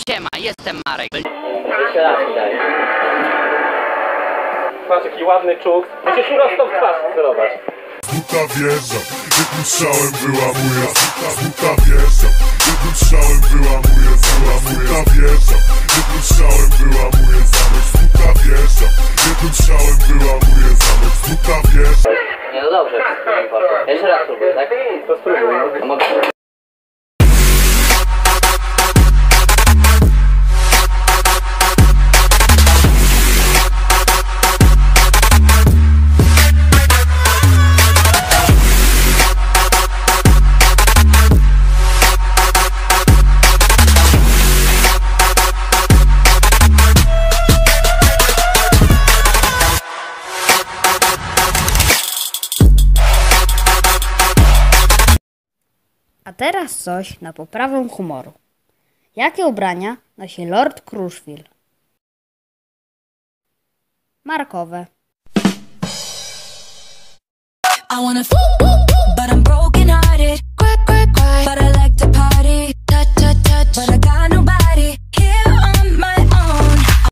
Siema, jestem Marek. Jeszcze raz mi daj. Patrz, jaki ładny czuk. Musisz prosto w twarz celować. Buta wjeżdżam, jednym strzałem wyłamuję. Buta wjeżdżam, jednym strzałem wyłamuję. Buta wjeżdżam, jednym strzałem wyłamuję zamek. Buta wjeżdżam, jednym strzałem wyłamuję zamek. Buta wjeżdżam. Nie, no dobrze, jeszcze raz spróbuję, tak? To spróbuj. No mogę. A teraz coś na poprawę humoru. Jakie ubrania nosi Lord Crushville? Markowe. I wanna